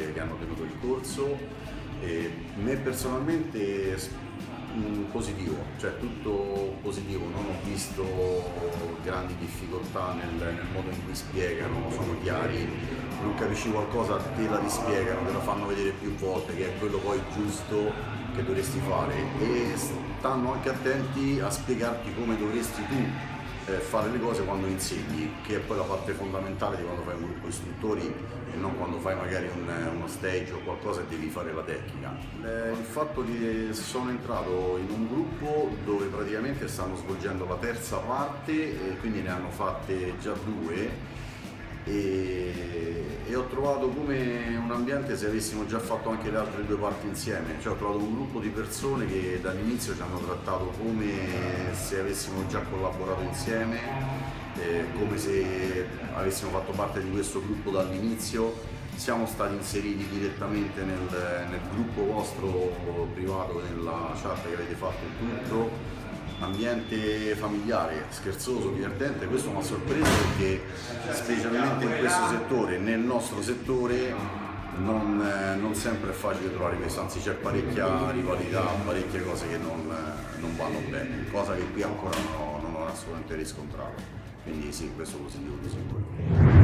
che hanno tenuto il corso. E me personalmente positivo, cioè tutto positivo, non ho visto grandi difficoltà nel modo in cui spiegano, sono chiari, non capisci qualcosa, te la rispiegano, te la fanno vedere più volte, che è quello poi giusto che dovresti fare, e stanno anche attenti a spiegarti come dovresti tu fare le cose quando insegni, che è poi la parte fondamentale di quando fai un gruppo istruttori e non quando fai magari uno stage o qualcosa e devi fare la tecnica. Il fatto che sono entrato in un gruppo dove praticamente stanno svolgendo la terza parte e quindi ne hanno fatte già due, e ho trovato come un ambiente se avessimo già fatto anche le altre due parti insieme, cioè ho trovato un gruppo di persone che dall'inizio ci hanno trattato come se avessimo già collaborato insieme, come se avessimo fatto parte di questo gruppo dall'inizio. Siamo stati inseriti direttamente nel gruppo vostro privato, nella chat che avete fatto e tutto. Ambiente familiare, scherzoso, divertente, questo mi ha sorpreso perché specialmente in questo settore, nel nostro settore, non sempre è facile trovare questo, anzi c'è parecchia rivalità, parecchie cose che non vanno bene, cosa che qui ancora non ho assolutamente riscontrato, quindi sì, questo positivo di sicuro.